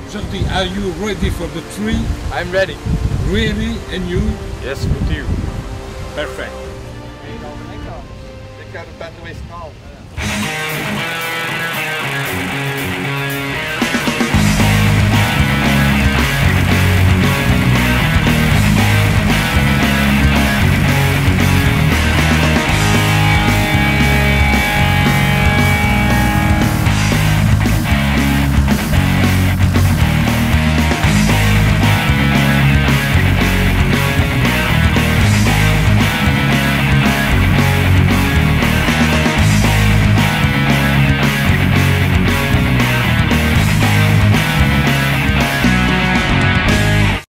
Jordi, are you ready for the tree? I'm ready. Really? And you? Yes, with you. Perfect. Ik ga de pen geweest knal.